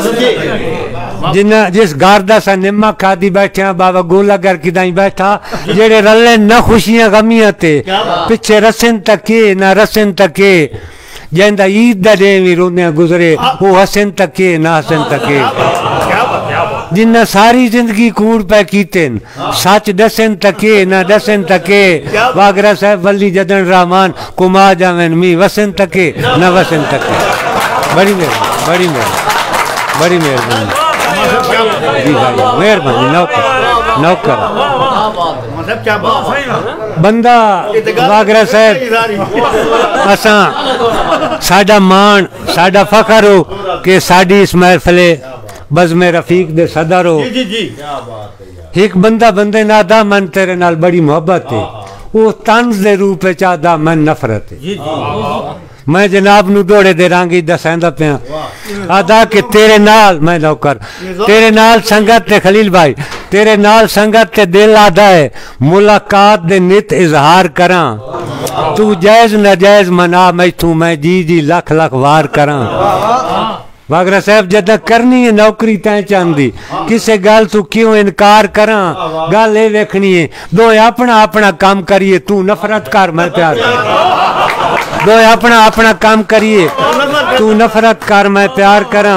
जिन्ना जिस गारदा सा निम्मा खादी बैठे बाबा गोला कर किदाई बैठा जेड़े रले न खुशियां गमियां ते पिछे रसन तके ना रसन तके जैंदा ईद दा डे भी रोंदे गुजरे वो हसन तके ना हसन तके जिन्ना सारी जिंदगी कूड़ पे कीते सच दसन तके ना दसन तके वागरा साहब वली जदन रहमान कुमा जावन मी वसन तके ना वसन तके बड़ी मेहरबानी बड़ी मेहरबानी जी भाई मेहरबानी नौकर नौकर बंदा वागरा साहब असा साडा मान साडा फखर हो कि साडी इस महफिले बज़्म रफीक दे सदर हो एक बंदा बंदे नादा मन तेरे नाल बड़ी मोहब्बत है वो तंज दे रूप चाहदा मन नफरत है मैं जनाब नू दौड़े दे रांगी दसांदा पिया आदा कि तेरे नाल मैं नौकर तेरे नाल संगत ते खलील भाई तेरे नाल संगत ते दिल आदा है मुलाकात दे नित इजहार करा तू जायज नाजायज मना मैथू मैं जी जी लख लख वार करा वागरा साहब जदा करनी है नौकरी तैं चाहती किसे गल तू क्यों इनकार करा गल ये वेखनी है दो अपना अपना काम करिए तू नफरत कर मैं प्यार दो अपना अपना काम करिए तू नफरत कर मैं प्यार करा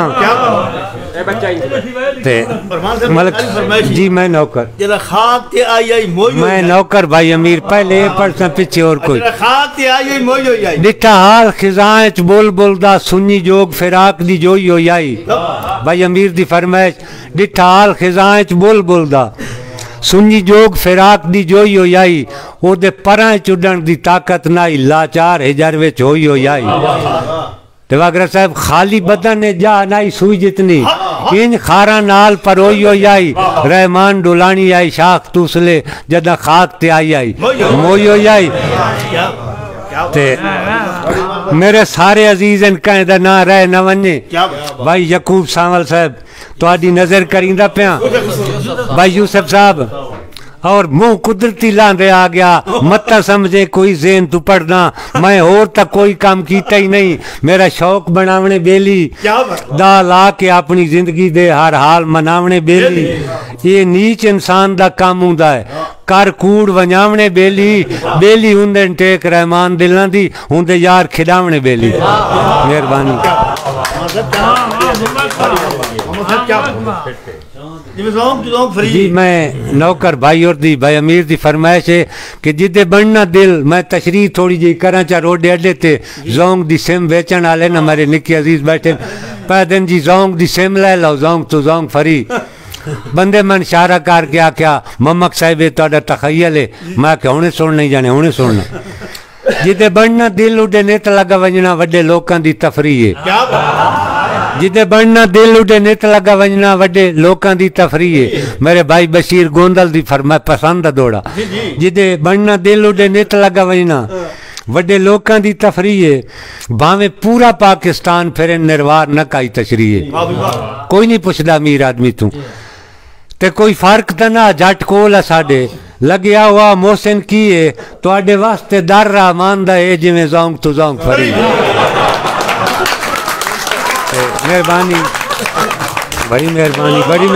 जी मैं नौकर मैं नौकर भाई अमीर पहले परसा पीछे और कोई डिठा हाल खिजां च बोल बोलदा सुन्नी जोग फिराक दी जोई हो आई भाई अमीर दी फरमाइश डिठा हाल खिजां च बोल बोलदा सुन्नी जोग फिराक दी जोई हो आई ओदे परां चुडण दी ताकत नाई लाचार हिजर विच होई हो आई वागरा साहब खाली बदन ने जा नाई सुई जितनी इन खारा नाल परोई हो आई रहमान डुलानी आई शाख तूसले जदा खाक ते आई मोई हो आई ते मेरे सारे अजीज कहें दा ना रह न वने भाई यकूब सावल साहब तुहाडी नजर करींदा पिया भाई यूसुफ साहब और मुंह कुदरती लांदे आ गया मत समझे कोई जेन तू पढ़ना मैं और तक कोई काम कीता ही नहीं मेरा शौक बनावने बेली दा ला के अपनी जिंदगी दे हर हाल मनावने बेली ये नीच इंसान दा काम हुंदा है कर कूड़ वजावने बेली बेली हुंदे टेक रहमान दिलां दी हुंदे यार खिडावने बेली मेहरबानी जी मैं नौकर भाई और दी भाई अमीर दी फरमाइश है कि जिदे बनना दिल मैं तशरीह थोड़ी जी करा चा रोडे अड्डे ते जोंग दी सिम बेचन वाले ना मेरे निक्के अजीज बैठे पैदन जी जोंग दी सिम ले लो जोंग तो जोंग फरी बंदे मन इशारा करके आख्या ममक साहिब तुहाडा तखय्युल है मैं आख्या हुणे सुन नहीं जाने हुणे सुनना जिदे बनना दिल उडे नित लगा वजना वड्डे लोकां दी तफरीह है जिदे बनना दिल उडे नित लगा वजना वड्डे लोकां दी तफरीह है मेरे भाई बशीर गोंदल दी फरमाए पसंद दौड़ा जिदे बनना दिल उडे नित लगा वजना वड्डे लोकां दी तफरीह है भावें पूरा पाकिस्तान फिर निर्वार न काई तशरीह है कोई नहीं पुछदा अमीर आदमी तू ते कोई फर्क तो ना जट कोल है साडे लग्या हुआ मोहसिन की है तुहाडे वास्ते दर रहमान दा है जिवें जोंग तू जोंग फरी मेहरबानी बड़ी मेहरबानी बड़ी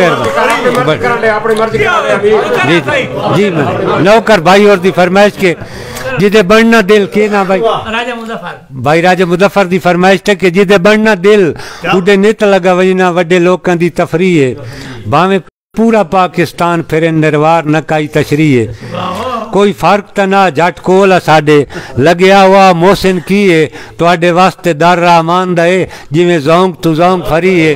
मेहरबानी जी नौकर भाई और दी फरमाइश के जिदे बनना दिल के ना भाई राजा मुजफ्फर दी फरमाइश के जिदे बनना दिल उडे नित लगा वजना वड्डे लोकां दी तफरीह है भावें पूरा पाकिस्तान फिर निर्वार न काई तशरीह है कोई फर्क तो ना जट कोल है साडे लग्या हुआ मोहसिन की है तुहाडे वास्ते दर रहमान दा है जिवें जोंग तू जोंग फरी है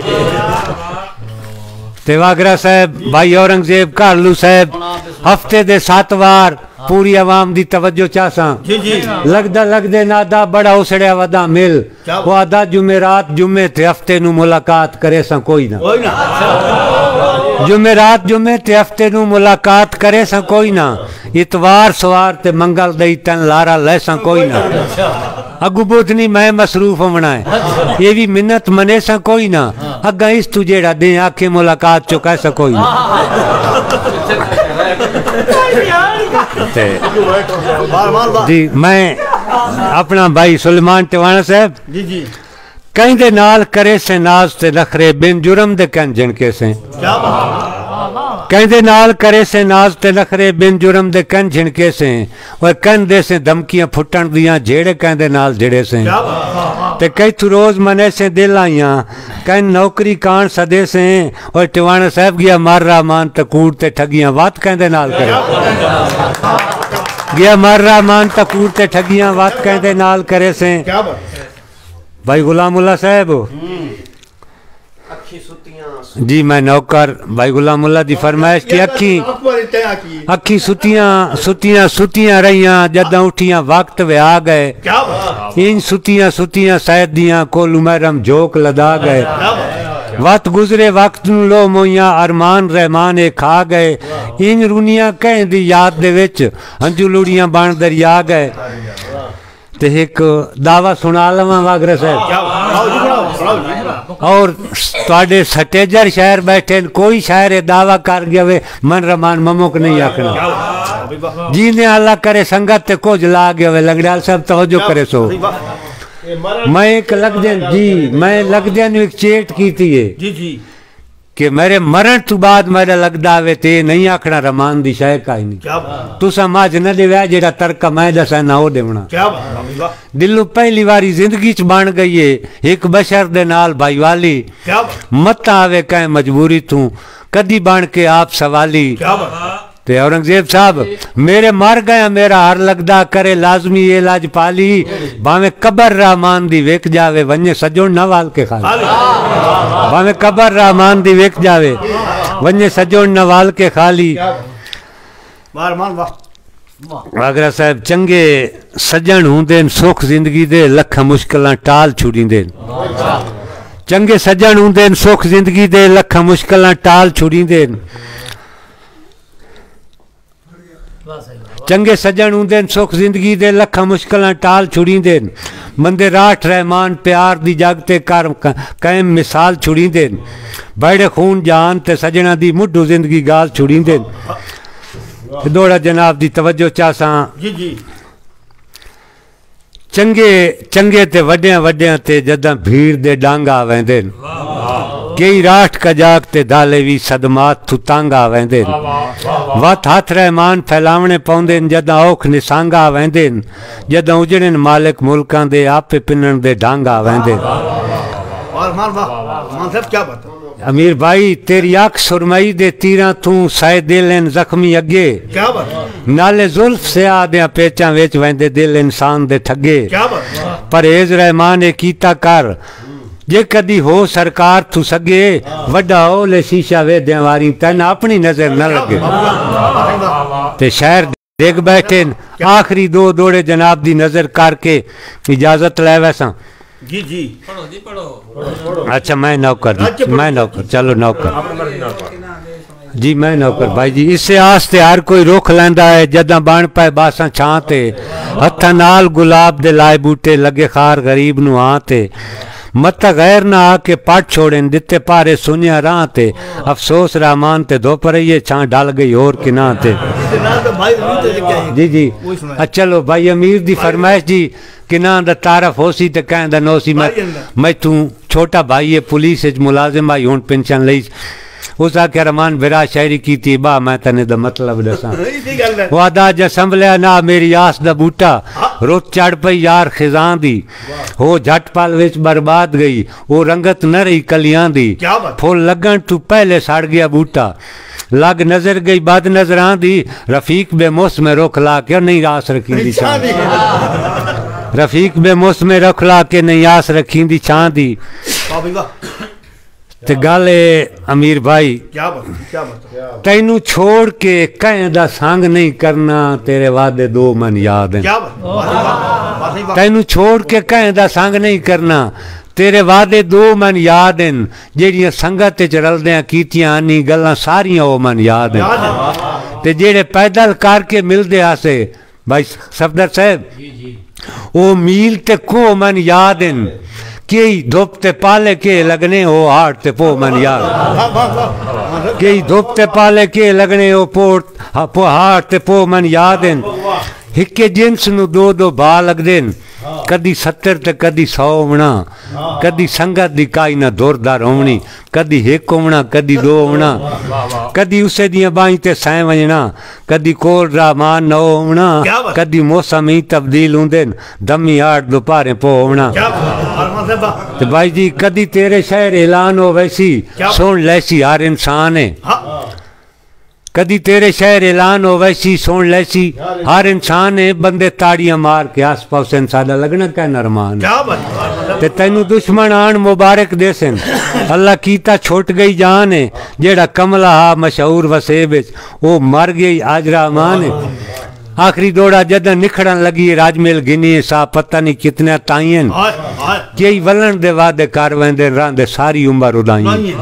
ते वागरा साहब भाई औरंगजेब कालू साहब हफ्ते दे 7 वार पूरी आवाम दी तवज्जो चाहसा लगदा लगदे नादा बड़ा उसड़िया वदा मिल वो आदा जुमेरात जुम्मे ते हफ्ते नू मुलाकात करे सा कोई ना जुमेरात जुम्मे ते हफ्ते नू मुलाकात करे सा कोई ना इतवार सवार ते मंगल दई तन लारा ले सा कोई ना अगू बुधनी मैं मसरूफ होना है ये भी मिन्नत मने सा कोई ना अगा इस तू जेड़ा दे आखे मुलाकात चो कैसा कोई ना जी मैं अपना भाई सुलेमान टिवाना साहब कहते नाल करे से नाज ते नखरे बिन जुर्म दे कन झिणके से कहते नाल करे से नाज ते नखरे बिन जुर्म दे कन झिणके से और कन दे से धमकियां फुटन दियां जेड़े कहते नाल जेड़े से ते कई तू रोज मने से दिल आइया कन नौकरी कान सदे से और टिवाणा साहब गया मार रहमान तकूर ते ठगियां बात कहते नाल करे गया मार रहमान तकूर ते ठगियां बात कहते नाल करे से भाई गुलामुल्ला साहब जी मैं नौकर भाई गुलामुल्ला दी फरमाइश की अखी सुतियां सुतियां सुतियां रहियां जदा उठियां वक्त वे आ गए इन सुतियां सुतियां सैद दियां कोल उमरम जोक लदा गए वक्त गुजरे वक्त लो मोइया अरमान रहमान ए खा गए इन रुनिया कह दी याद दे विच हंजू लुड़ियां बन दरिया गए ते एक दावा सुना लवा वागरा साहब और तुहाडे सटेजर शहर बैठे कोई शायर दावा कर गया वे मन रमान ममुक नहीं आखना जी ने अल्लाह करे संगत ते कुछ ला गया वे लंगड़ाल साहब तवज्जो करे सो मैं एक लग देन जी मैं लग देन एक चेट की थी जी जी कि मेरे मरण तो बाद मेरा लगदा वे ते नहीं आखना रमान दी शाय का ही नहीं तुसा माज न देवा जेड़ा तरका मैं दसा ना हो देवना दिलों पहली बारी जिंदगी च बन गई है एक बशर दे नाल भाईवाली मत आवे कहीं मजबूरी तू कदी बन के आप सवाली ते औरंगजेब साहब मेरे मर गया मेरा हर लगदा करे लाजमी ये लाज पाली भावे कबर रहमान दी वेख जावे वन्ने सजोन न वाल के खाली भावे कबर रहमान दी वेख जावे वन्ने सजोन न वाल के खाली आगरा साहब चंगे सजन हुंदे सुख जिंदगी दे लख मुश्किलां टाल छुड़ींदे चंगे सजन हुंदे सुख जिंदगी दे लख मुश्किलां टाल छुड़ींदे चंगे सजन हुंदे सुख जिंदगी दे लखा मुश्किलां टाल छुड़ींदे बंदे राठ रहमान प्यार दी जगते कर कायम मिसाल छुड़ींदे बड़े खून जान ते सजना दी मुड्ढू जिंदगी गाल छुड़ींदे दौड़ा जनाब दी तवज्जो चासा जी जी चंगे चंगे ते वड्डियां वड्डियां ते जदा भीड़ दे डांगा वेंदे कई राठ कजाक ते दाले भी सदमात तू तांगा वेंदे वत हाथ रहमान फैलावने पौंदे जदा औख निसांगा वेंदे जदा उजड़न मालिक मुल्कां दे आपे पिनन दे डांगा वेंदे अमीर भाई तेरी अख सुरमई दे तीरा तू साए दिल जख्मी अगे नाले जुल्फ से आद्या पेचा वेच वेंदे दिल इंसान दे ठगे परहेज रहमान ए कीता कर जे कदी हो सरकार तू सगे वड्डा हो ले शीशा वेद्या वारी तन अपनी नजर न लगे ते शहर देख बैठे आखिरी दो दौड़े जनाब दी नजर करके इजाजत ले वैसा जी जी पढ़ो अच्छा मैं नौकर चलो नौकर जी मैं नौकर भाई जी इससे आस्ते हर कोई रुख लैंदा है जदा बन पाए बासा छां ते हत्था नाल गुलाब दे लाए बूटे लगे खार गरीब नु हां ते मत गैर ना आके पट छोड़न दिते पारे सुनिया राह ते अफसोस रहमान ते दो पर ये छां डाल गई और किना ते जी जी चलो भाई अमीर दी फरमाइश जी किना दा तारफ होसी ते कहंदा नोसी मैं तू छोटा भाई है पुलिस मुलाजिम आई हुन पेंशन लई उस आख्या रमान बिरा शायरी की थी बा मैं तने दा मतलब दसा वादा ज संभलिया ना मेरी आस दा बूटा रुत चढ़ पई यार खिजां दी हो झट पल विच बर्बाद गई वो रंगत न रही कलियां दी फुल लगन तू पहले सड़ गया बूटा लग नजर गई बद नजर आंदी रफीक बेमोस में रुख ला के नहीं आस रखी दी छां रफीक बेमोस में रुख ला के नहीं आस रखी दी छां दी ते गल अमीर भाई तेनू छोड़ के कहीं दा संग नहीं करना तेरे वादे दो मन याद हैं तेनू छोड़ के कहीं दा संग नहीं करना तेरे वादे दो मन याद हैं जेड़ियां संगत च रलदियां कीतियां नी गल्लां सारियां ओ मन याद हैं ते जेड़े पैदल करके मिलदे आसे भाई सफदर साहब ओ मील ते को मन याद हैं कई धुप ते पाले के लगने हो हाट ते पो मन याद कई धुप ते पाले के लगने हो पोट हाट ते पो मन याद हिके जिन्स नु दो दो बा लगदे कदी 70 ते कदी 100 होना, कदी संगत दी काई ना दुरदार होनी, कदी एक होना कदी दो होना, कदी उसे दियां बाई ते सै वजना, कदी कोल रहमान न होना, कदी मौसम ही तब्दील होंदे दमी आठ दोपहरे पो होना। तो भाई जी कदी तेरे शहर ऐलान हो वैसी सुन लैसी हर इंसान है, कदी तेरे शहर ऐलान हो वैसी सुन लैसी हर इंसान है, बंदे ताड़ियां मार के आस पास सादा लगना क्या नरमान ते तेनू दुश्मन आन मुबारक देसन, अल्लाह कीता छुट गई जान है, जेड़ा कमला हा मशहूर वसेब वो मर गई आज रहमान है। आखिरी दौड़ा जद निखड़न लगी राजमेल गिनी सा पता नहीं कितने ताइन, कई वलन दे वादे कर वेंदे रांदे सारी उम्र उदाई,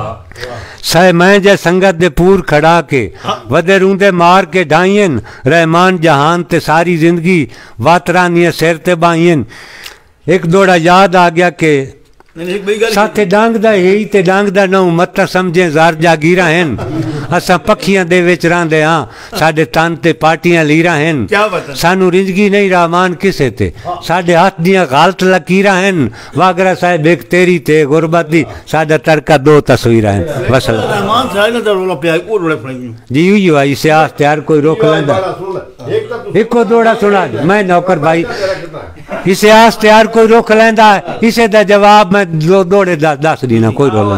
सह मैं जै संगत दे पूर खड़ा के वदे रूंदे मार के ढाईन, रहमान जहान ते सारी जिंदगी वातरानिया सिर ते बाईन। एक दौड़ा याद आ गया के साथे डांगदा ही ते डांगदा नौ मत समझे जार जागीरा हैं, असा पखियां दे विच रहंदे हां, साडे तन ते पाटियां लीरा हैं, सानू रिजगी नहीं रहमान किसे ते, साडे हाथ दियां गालत लकीरा हैं, वागरा साहिब एक तेरी ते गुरबत दी साडा तरका दो तस्वीरां हैं। वसल रहमान साहिब ने रोला पिया को रोले फड़ी जी हुई आई से आस तैयार कोई रोक लेंदा, एको दौड़ा सुना मैं नौकर भाई इसे आस तैयार कोई रोक लेंदा, इसे दा जवाब मैं दौड़े दस दीना कोई रोल।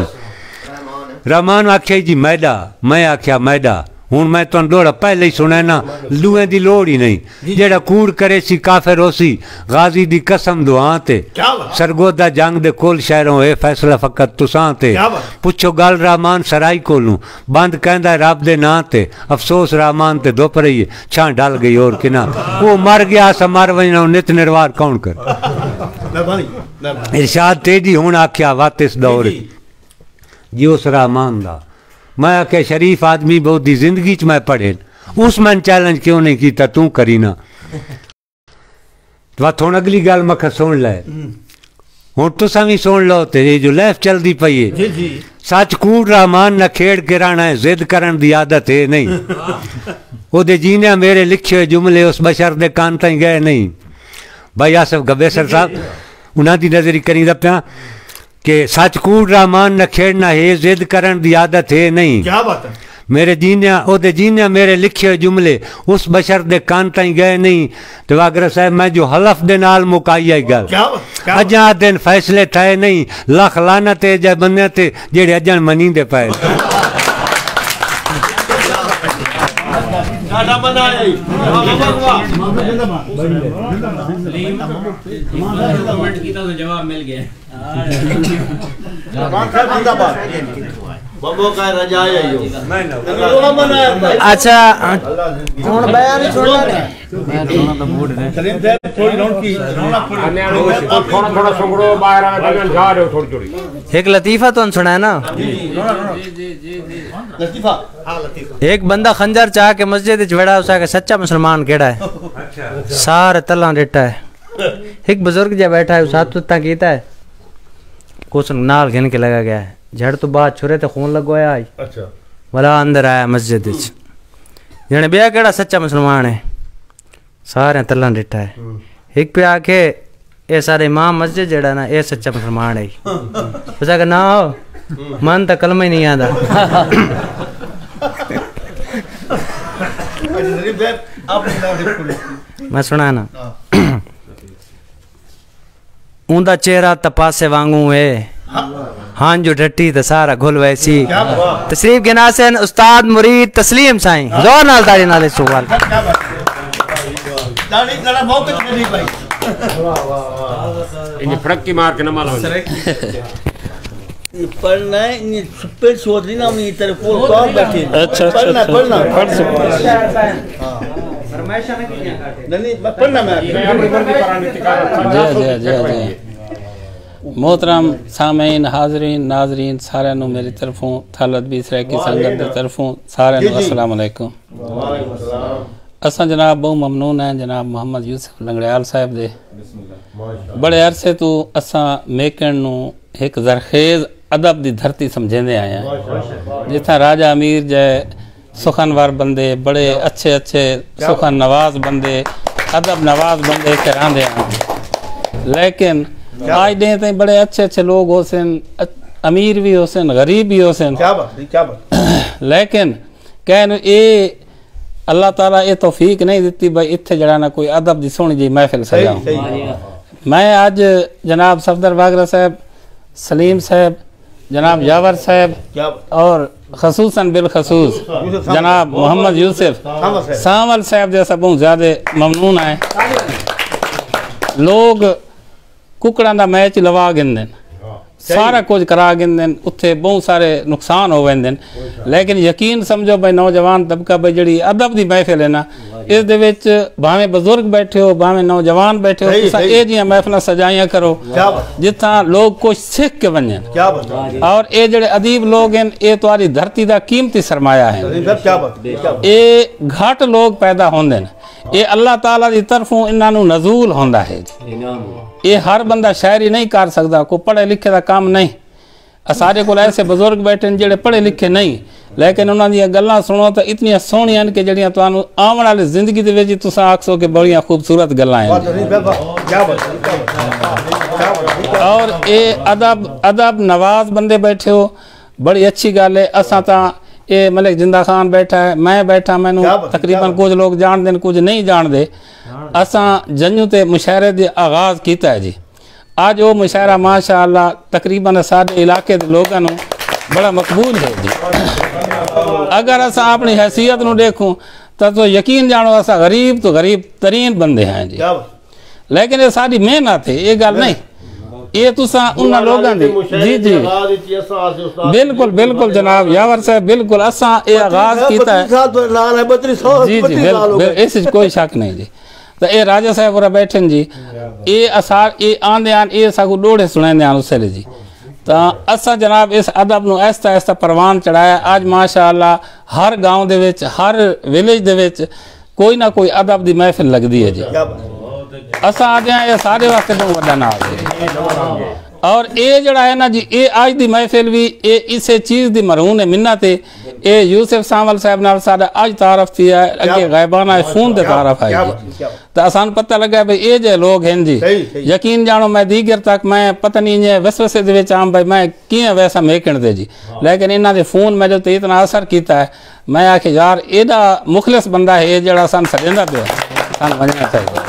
रहमान आख्या जी मैदा, मैं आख्या मैदा, हूँ मैं तुम दौड़ा पहले ही सुना ना, लुए की लोड़ ही नहीं, जेड़ा कूड़ करे सी काफिर होसी, गाजी दी कसम दुआ ते, सरगोदा जंग दे कोल शहरों ए फैसला फकत तुसां ते, पुछो गल रहमान सराई कोलू, बंद कहंदा रब दे नां ते, अफसोस रहमान ते दोप रही है, छां डल गई और किना, वो मर गया सा मर वजना नित निर्वार कौन कर। इरशाद तेजी हूँ आख्या वात इस दौर जी उस रहमान दा, मैं आख्या शरीफ आदमी बहुत दी जिंदगी च मैं पढ़े, उस मैं चैलेंज क्यों नहीं किया तू करी ना। थोड़ी अगली गल मख सुन लै, हूँ तुसा भी सुन लो ते जो लैफ चलती पई है, सच कूड़ रहमान न खेड़ के रहना है, जिद करन दी आदत है नहीं, ओदे जीने मेरे लिखे जुमले उस बशर दे कान ताई गए नहीं। भाई आसफ गबेसर साहब उन्हां दी नजरी करी दा पिया कि सच कूड़ रहमान न खेड़ना है, जिद करन दी आदत है नहीं, क्या बात है मेरे जीनिया ओदे जीनिया मेरे लिखे जुमले उस बशर दे कान ताई गए नहीं। तो वागरा साहब मैं जो हलफ दे नाल मुकाई आई गल, अजा दिन फैसले थे नहीं, लख लानत है जे बंदे ते जेड़े अजन मनी दे पाए। जवाब मिल गया। अच्छा हुन बयान सुनना एक लतीफा तो सुना ना, एक बंदा खंजर चाह के मस्जिद वेड़ा उसा के सच्चा मुसलमान केड़ा है, सारे तला डेटा है, एक बुजुर्ग जब बैठा है उस हाथ कीता है, कुछ नाल घिन के लगा गया है, झड़ तो बाद छुरे तो खून लगवाया आई, वाला अंदर आया मस्जिद जने बिया केड़ा सच्चा मुसलमान है, सारे तला डिठा है, एक पे आके ये सारे इमाम मस्जिद जड़ा ना ये सच्चा मुसलमान है, उसा ना हो मन तो कलमा ही नहीं आता। मैं सुना ना ऊंदा चेहरा तपासे वांगू है, हाँ जो डटी तो सारा घुल वैसी। तशरीफ के नासन उस्ताद मुरीद तस्लीम साईं, जोर नाल ताड़ी नाल सवाल इन फड़क की मार के न मालूम पढ़ना है, इन सुपर सोच ली ना अपनी तरफ को कौन बैठे। अच्छा पढ़ना पढ़ना पढ़ सकते हां फरमाइश नहीं पढ़ना मैं जी मोहतरम सामीन हाजरीन नाजरीन सारे नु मेरी तरफों थालत भी सर की संगत की तरफों सारे नु अस्सलाम वालेकुम। असा जनाब बहुत ममनून है जनाब मोहम्मद यूसुफ लंगड़ियाल साहब दे, बड़े अरसे तो असा मेकन नु एक जरखेज अदब दी धरती समझेंदे आए हैं, जिथा राजा अमीर जय सुखनवर बंदे, बड़े अच्छे अच्छे सुखन नवाज बंदे, अदब नवाज बंदे करांदे हैं। लेकिन आज दे तो बड़े अच्छे अच्छे लोग हो सन, अमीर भी हो सन, गरीब भी हो सन, लेकिन कहन ये अल्लाह ताला ये तौफीक नहीं दी भाई इत्थे जड़ा ना कोई अदब दी सोहनी जी महफिल सजाऊं। मैं आज जनाब सफदर बागरा साहब, सलीम साहब, जनाब यावर साहब और खसूसन बिलखसूस जनाब मोहम्मद यूसुफ सावल साहब जैसा बहुत ज़्यादा ममनून है। लोग कुकड़ा का मैच लवा गिंदे, सारा कुछ करा गिंदे, उत्थे बहुत सारे नुकसान हो वेंदे, लेकिन यकीन समझो भाई नौजवान तबका भाई जी अदब की महफिल है ना, इस दे विच भावें बजुर्ग बैठे हो भावें नौजवान बैठे हो, तुसां ये जियां महफिल सजाइया करो जिथा लोग कुछ सीख के वजन। और ये जड़े अदीब लोग हैं ये तुम्हारी धरती का कीमती सरमाया है, ये घट लोग पैदा होंदे ने, ये अल्लाह ताला की तरफों इन्हों नजूल होंदा है। ये हर बंदा शायरी नहीं कर सकता, कोई पढ़े लिखे का काम नहीं। सारे को ऐसे बुजुर्ग बैठे जेडे पढ़े लिखे नहीं, लेकिन उन्होंने गल्लां सुनो तो इतनी सोहनियां कि जड़ियां तुहानू आने वाली जिंदगी दे विच तुसां आखसो कि बड़ियां खूबसूरत गल्लां हैं। और ये अदब नवाज बंदे बैठे हो, बड़ी अच्छी गल है। असां तां ये मलिक जिंदा खान बैठा है, मैं बैठा, मैनू तकरीबन कुछ लोग जानते हैं कुछ नहीं जानते। असां जंजू ते मुशायरे दे आगाज़ किया है जी। आज वो मुशायरा माशाअल्लाह तकरीबन सारे इलाके के लोगों को बड़ा मकबूल है जी। अगर असा अपनी हैसियत को देखूँ तो यकीन जानो असा गरीब तो गरीब तरीन बंदे हैं जी, लेकिन ये सारी मेहनत है, ये गल नहीं ये तुसा उन लोगों की। जी जी बिल्कुल बिल्कुल जनाब यावर साहब बिल्कुल असा ये आगाज किया है जी जी बिल्कुल, इस कोई शक नहीं जी। तो ये राजा साहब और बैठे जी, ये असार ये आंदे आन ये सागू डोड़े सुनाते आन उसले जी। तो असा जनाब इस अदब को ऐसा ऐसा परवान चढ़ाया। आज माशाअल्लाह हर गाँव दे विच हर विलेज दे विच कोई ना कोई अदब की महफिल लगती है जी। असा आज ये सारे वास्ते बहुत बड़ा नाम है। और ये जड़ा है ना जी ये आज की महफिल भी ये इसे चीज़ की मरहून है मिन्नत है। ये यूसुफ सावल साहब नाल साडा अज तारफ थी है, अगे गायबाना फोन ते तारफ है जी। तो असान पता लगा भाई ये जे लोग हैं जी, यकीन जानो मैं दीगर तक मैं पता नहीं है वसवसे दे विच आम भाई मैं किए वैसा मेकण दे जी, लेकिन इन्हों के फोन में जो इतना असर किया है मैं आखे यार एडा मुखलिस बंदा है ये जड़ा सन सजेंदा पे सन वजना चाहिए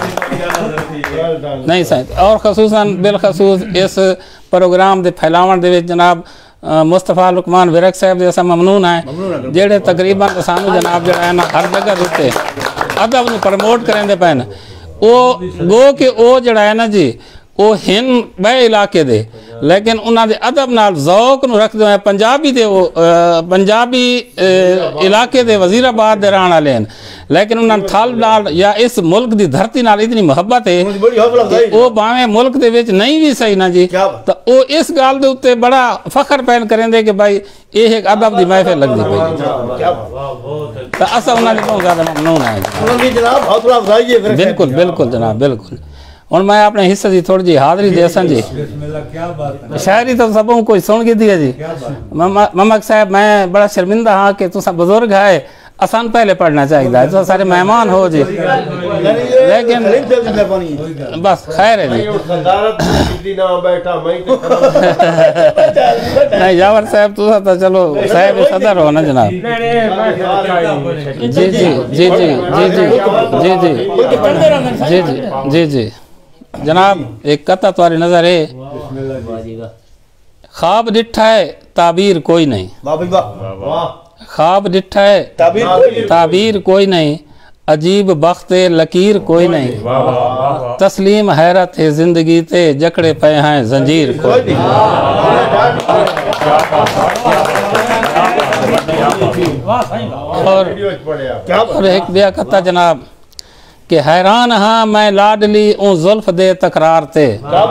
नहीं सही। और खसूसन बिलखसूस इस प्रोग्राम के फैलावन दे विच जनाब मुस्तफा लुकमान विरक साहब जैसा ममनून है जेड़े तकरीबन सानू जनाब जड़ा है ना हर जगह उत्ते अदब नूं प्रमोट करेंदे पे न। वो गो कि वो जड़ा है ना जी वो हिन बे इलाके दे, लेकिन उन्होंने अदब नाल ज़ौक नूं रखदे हैं। पंजाबी दे वो पंजाबी इलाके दे वजीराबाद दे रहण वाले हैं, लेकिन उन्होंने थल नाल या इस मुल्क की धरती नाल इतनी मुहब्बत है वो भावें मुल्क दे विच नहीं भी सही ना जी, तो वो इस गल दे उत्ते बड़ा फखर पैन करेंदे कि भाई ये एक अदब की महफिल लगती पई। तो असा उन्होंने बहुत ज़्यादा ममनून है। बिल्कुल बिल्कुल जनाब बिल्कुल। और मैं अपने हिस्से की थोड़ी जी हाजरी दे जी। शायरी तो सबों कोई सुन की दी है जी। ममक साहब मैं बड़ा शर्मिंदा हाँ कि तुसा बुजुर्ग है आसान पहले पढ़ना चाहिए तो सारे मेहमान हो जी, लेकिन बस खैर है जी। नहीं यावर साहब तुसा तो चलो साहब सदर हो ना जनाब। जी जी जी जी जी जी जी जी जी जी जी जनाब एक कथा तुम्हारी नजर है, ख्वाब डिठा है ताबीर कोई नहीं, ख्वाब डिठा है ताबीर कोई नहीं, अजीब बख्त लकीर कोई नहीं, तस्लीम हैरत है जिंदगी ते जकड़े पे हैं जंजीर कोई नहीं। और एक बेया कथा जनाब कि हैरान हाँ मैं लाडली ऊं जुल्फ दे तकरार ते,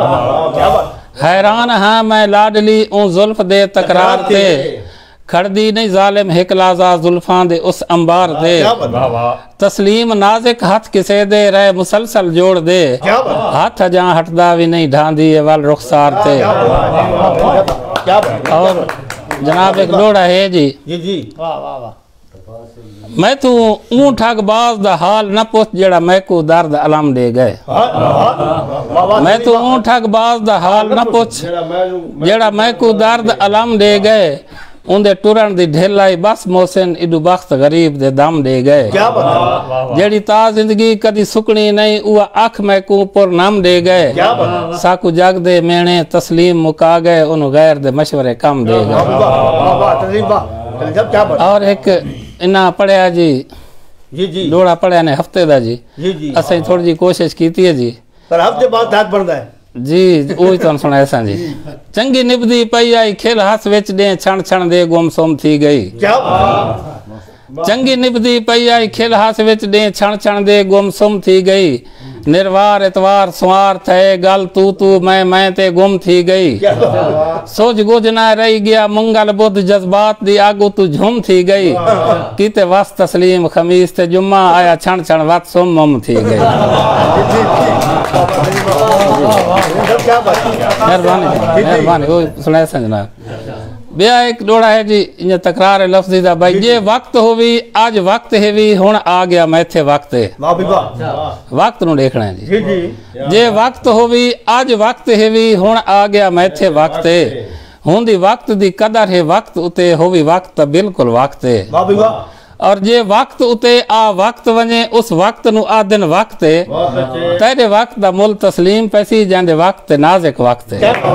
हैरान हाँ मैं लाडली ऊं जुल्फ दे तकरार ते, खड़दी नहीं जालिम हिक लाजा जुल्फां दे उस अंबार दे, तस्लीम नाजिक हाथ किसे दे रहे मुसलसल जोड़ दे, हाथ जहाँ हटदा भी नहीं ढांदी वाल रुखसार ते। और जनाब एक लोड़ा है जी मैं तू ऊंट अगबाज दा हाल न पुछ जेड़ा मैं को दर्द अलम दे गए। मैं तू ऊंट अगबाज दा हाल न पुछ जेड़ा मैं को दर्द अलम दे गए। उनदे टुरन दी ढेलाई बस मोहसिन इदू बख्त गरीब दे दम दे गए। जेड़ी ता जिंदगी कदी सुकनी नहीं उआ अख मैं को पुर नाम दे गए। साकू जग दे मेणे तस्लीम मुका गए उन गैर दे मशवरे कम दे गए। और एक इना पढ़िया जी डोड़ा पढ़िया ने हफ्ते दा जी असें थोड़ी जी कोशिश कीती है जी पर हफ्ते बाद दाद बनदा है जी वही तो सुना ऐसा जी। चंगी निभदी पई आई खेल हस विच दे छण छण दे गुमसुम थी गई। चंगी निभदी पई आई खेल हस विच दे छण छण दे गुमसुम थी गई। निर्वार इतवार सुवार थे गल तू तू मैं ते गुम थी गई। सोच गुज ना रही गया मंगल बुध जज्बात दी आगू तू झुम थी गई। कीते वस तस्लीम खमीस ते जुम्मा आया छण छण वत सुम मुम थी गई। मेहरबानी वो सुनाए जनाब। बिया एक डोड़ा है जी इन तकरार लफ्जी दा भाई जे वक्त होवी आज वक्त हेवी हुण आ गया मैथे वक्त वक्त नु देखना है जी। जे वक्त होवी आज वक्त हेवी हुण आ गया मैथे वक्त हुंदी वक्त दी कदर है वक्त उते होवी वक्त बिल्कुल वक्त और जे वक्त उते आ वक्त वने उस वक्त नु आ दिन वक्त तेरे वक्त दा मुल तस्लीम पैसी जांदे वक्त नाज़िक वक्त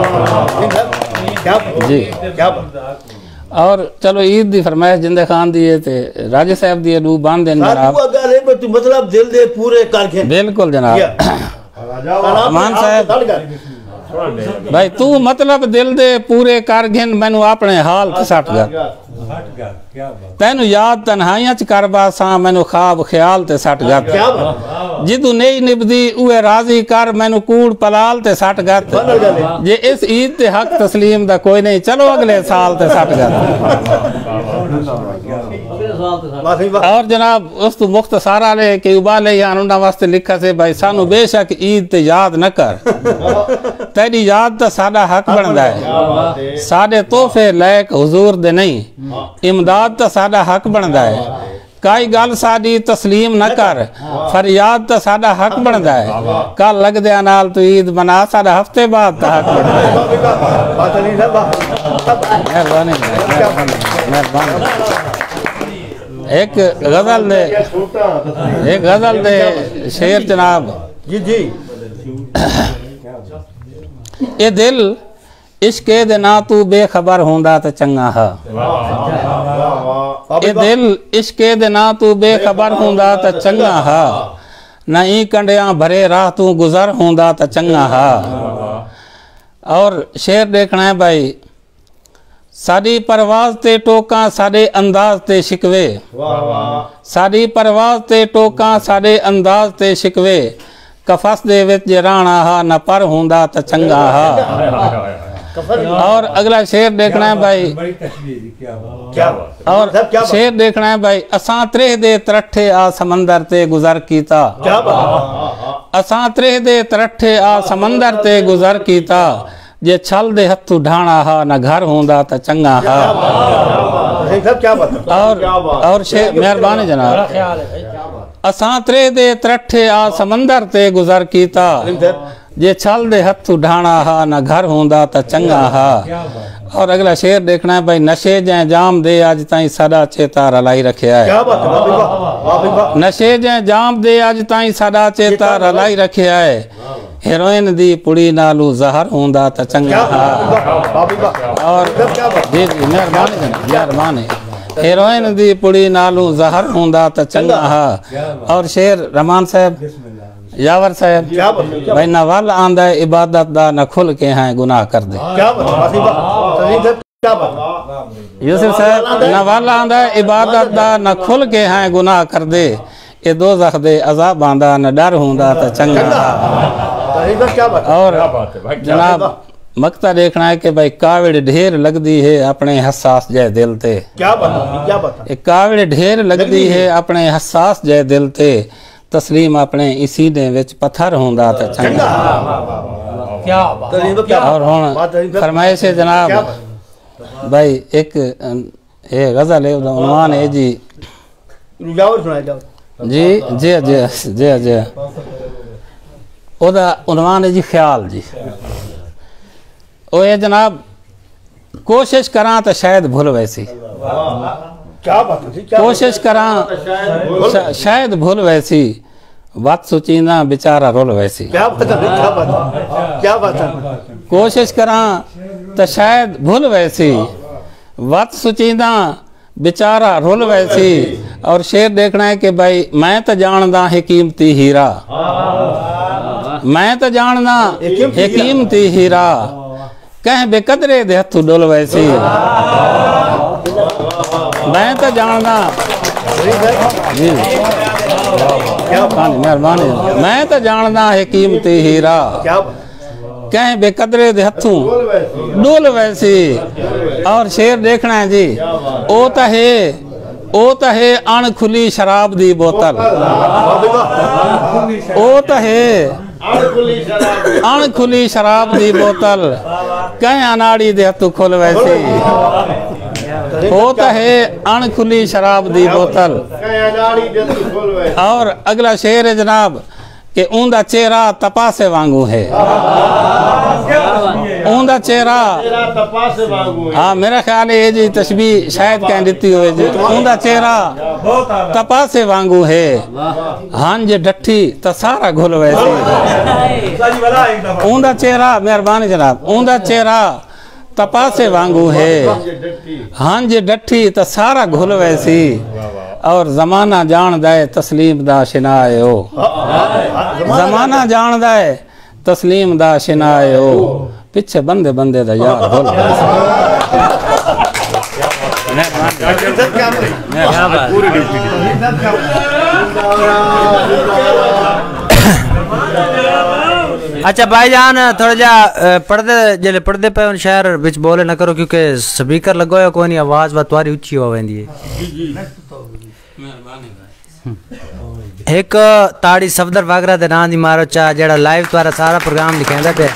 जी। और चलो ईद दी फरमाइश जिंदे खान दी है ते राजे साहब दी दू बांध देन जनाब। तू मतलब दिल दे पूरे करके बिल्कुल जनाब। अमान साहब भाई तू मतलब दिल दे पूरे कर घेन मैनू अपने हाल ते सट गया। तेनू याद तन्हाइयां च करबा सा मैनू ख्वाब ख्याल ते सट गत। जिदू नहीं निभदी उए राजी कर मैनू कूड़ पलाल ते सट गत। जे इस ईद ते हक तस्लीम दा कोई नहीं चलो अगले साल ते सट गत। और जनाब उस तो मुख्तसारा ले के उबाले यान उन्हां वास्ते लिखा से भाई सानू बेशक ईद ते याद न कर तेरी याद तो साडा हक बनदा है। साडे तोहफे लैक हुजूर दे नहीं इमदाद तो साडा हक बनदा है। काई गल साडी तस्लीम न कर फरियाद तो साडा हक बनदा है। कल लगदे नाल तू ईद मना साडा हफ्ते बाद दा हक मेहरबानी मेहरबानी। एक गजल दे शेर जनाब जी जी। ए दिल इश्के दे ना तू बेखबर होंदा ते चंगा है। ए दिल इश्के दे ना तू बेखबर होंदा ते चंगा है। ना ई कंडियां भरे राह तू गुजर होंदा ते चंगा है। और शेर देखना है भाई साडी परवाज ते टोका साडे अंदाज ते शिकवे। साडी परवाज ते टोका साडे अंदाज ते शिकवे। कफस दे विच जे राणा हा न पर होंदा त चंगा हा। और अगला शेर देखना है भाई और शेर देखना है भाई असां त्रेह दे तरठे आ समंदर ते गुजर कीता। असां त्रेह दे तरठे आ समंदर ते गुजर कीता। जे छल दे हथू ढाणा हा न घर होंदा त चंगा हा। और शेर मेहरबानी जनाब असां त्रेह दे तरठे आ समंदर ते गुजर कीता। जे छल दे हथू ढाणा हा न घर होंदा त चंगा हा। और अगला शेर देखना है भाई नशे जै जाम दे अज ताई साडा चेता रलाई रखिया है। नशे जै जाम दे अज ताई साडा चेता रलाई रखिया है। हेरोइन दी पुड़ी नालू जहर होंदा त चंगा हा। और जी जी मेहरबानी मेहरबानी। हेरोइन दी पुड़ी नालू जहर होंदा त चंगा हा। और शेर रहमान साहब यावर साहब भाई न वल आंदा इबादत दा न खुल के हैं गुनाह कर दे। यूसुफ साहब न वल आंदा इबादत दा न खुल के हैं गुनाह कर दे। ए दोज़ख दे अज़ाब आंदा न डर होंदा त चंगा। और जनाब मकता देखना है कि भाई कावड़ ढेर लगदी है अपने हसास जय दिल ते। क्या बात कावड़ ढेर लगदी है अपने हसास जय दिल ते। तस्लीम अपने इसी दे विच पत्थर होंदा त चंगा। और हुण फरमाइश जनाब भाई एक गजल है उन्वान है जी जाओ सुना जाओ जी जी जी जी जी ओदा उन्वान है जी ख्याल जी। ओ ये जनाब कोशिश करा तो शायद भूल वैसी, क्या बात है, कोशिश करा शायद भूल वैसी, बात सोचीना बेचारा रोल वैसी। क्या बात है, क्या बात है। कोशिश करा तो शायद भूल वैसी, बात सोचीना बेचारा रोल वैसी। और शेर देखना है कि भाई मैं तो जानदा है कीमती हीरा, मैं तो जानदा है कीमती हीरा, कह बेकदरे दे हथू डोल वैसी। मैं तो जानदा मेहरबानी, मैं तो जानदा है कीमती हीरा, कह बेकदरे दे हथू डोल वैसी। और शेर देखना है जी, ओ तो है अणखुली शराब दी बोतल, ओ तो है अणखुली शराब दी बोतल, कह अनाड़ी दे हथू खोल वैसी। ओ तो है अणखुली शराब दी बोतल। और अगला शेर है जनाब कि ऊंदा चेहरा तपासे वांगू है, ऊंदा चेहरा तपासे वांगू है। हाँ मेरा ख्याल है ये जी तस्बीह शायद कह देती हो जी। ऊंदा चेहरा तपासे वांगू है, हंज डठी तो सारा घुल वैसे। ऊंदा चेहरा मेहरबानी जनाब, ऊंदा चेहरा तपासे वांगू है, हंज डठी तो सारा घुल वैसी। और जमाना जान दे तस्लीम दा शिनाए हो, जमाना जान दे तस्लीम दा शिनाए हो, पिछे बंदे बंदे दा यार होल। अच्छा भाईजान थोड़ा जा पर्दे जले पर्दे पे उन शहर बिच बोले ना करो क्योंकि स्पीकर लगो है कोई नहीं, आवाज तुम्हारी ऊंची हो वेंदी है। एक ताड़ी सफदर वागरा दे नाम दी मारो चा जेड़ा लाइव तुम्हारा सारा प्रोग्राम दिखांदा पे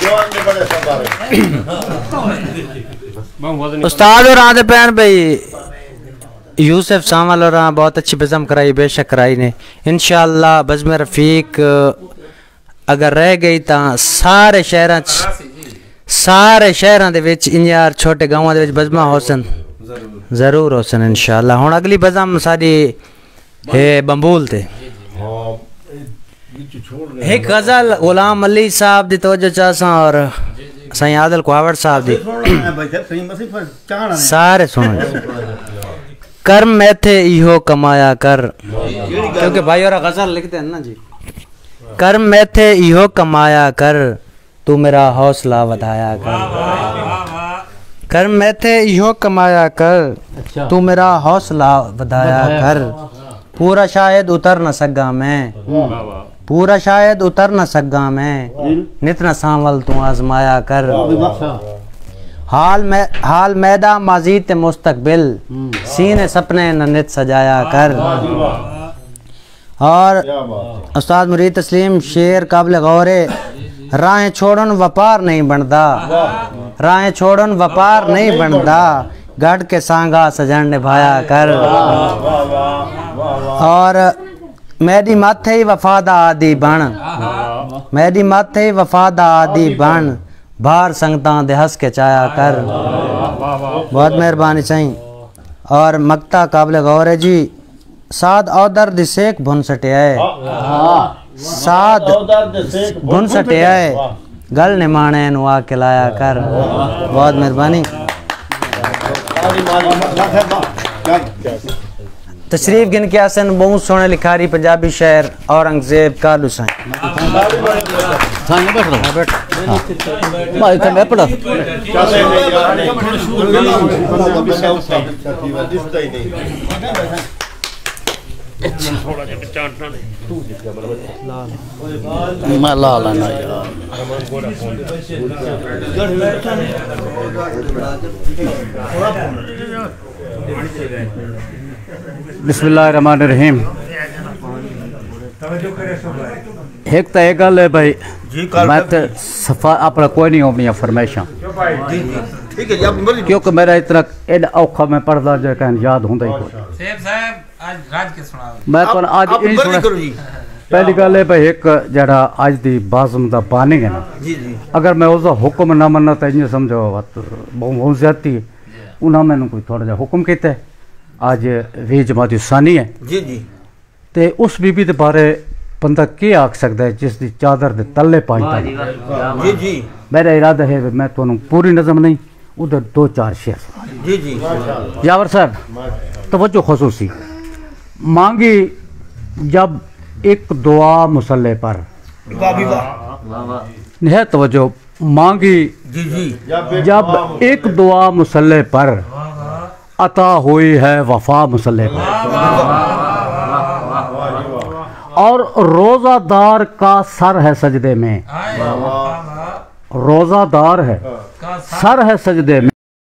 उस्ताद और आदे पैन भाई यूसुफ सावल और बहुत अच्छी बज़म कराई, बेशक कराई ने। इंशाअल्लाह बज़म रफीक अगर रह गई तो सारे शहरां दे विच इंजार छोटे गांवां दे विच बज़मा होसन जरूर होसन इंशाअल्लाह। हुण अगली बज़म साडी है बंबूल थे। एक गजल गुलाम अली साहब दी तवज्जो चाहसां और साईं आदल कुहावड़ साहब दी सारे सुनो। कर्म में थे इहो कमाया कर, क्योंकि भाई और गजल लिखते हैं ना जी। कर्म में थे इहो कमाया कर, तू मेरा हौसला बढ़ाया कर। कर्म में थे इहो कमाया कर, तू मेरा हौसला बढ़ाया कर। पूरा शायद उतर न सगा मैं, पूरा शायद उतर न सगा मैं, नित न सांवल तू आजमाया कर। हाल मैदा माजी ते मुस्तकबिल, सीने सपने न नित सजाया कर। और उस्ताद मुरीद तस्लीम शेर काबिल गौरे, राहें छोड़न व्यापार नहीं बनता, राहें छोड़न व्यापार नहीं बनता, गढ़ के सांगा सजन निभाया कर। और मेरी माथे ही वफादा आदि बन, मेरी माथे ही वफादा आदि बन, बाहर संगतां दे हंस के चाया कर। बहुत मेहरबानी सही। और मक्ता काबिल गौर है जी, साद और दर्द सेक भुन सटियाए, साद भुन सटियाए, गल निमाने नुआ खिलाया कर। बहुत मेहरबानी। तशरीफ गिन के आसन बहुत सोने लिखारी पंजाबी शेर औरंगजेब कालू साईं। बिस्मिल्लाहिर्रहमानिर्रहीम। एक तो एक गल है भाई, मैं तो सफा अपना कोई नहीं अपनी फरमाइशा, क्योंकि मेरा इतना औखा मैं पढ़ता जो याद होंगे ही। आज राज के सुना मैं तो आज आप यही सुना करो जी। पहली गल है भाई एक जड़ा आज दी बाज़म दा बानी है ना जी जी अगर मैं उसका हुक्म ना मन्ना तो इन्हें समझो बात बहुत ज्यादती है उन्हें मैंने कोई थोड़ा जा हुक्म किया है आज वी जमाती सानी है जी जी ते उस बीबी दे बारे बंदा के आख सकता है जिस दी चादर दे तले पांचता जी जी मेरा इरादा है मैं तो पूरी नज़म नहीं उधर 2-4 शेर जी जी यावर साहब तवज्जो खसूसी मांगी जब एक दुआ मुसल्ले पर वाह भी वाह निहायत तवज्जो मांगी जी जी जब एक दुआ मुसल्ले पर अता हुई है वफा मुसल्ले पर और रोजादार का सर है सजदे में रोजादार है सर है सजदे में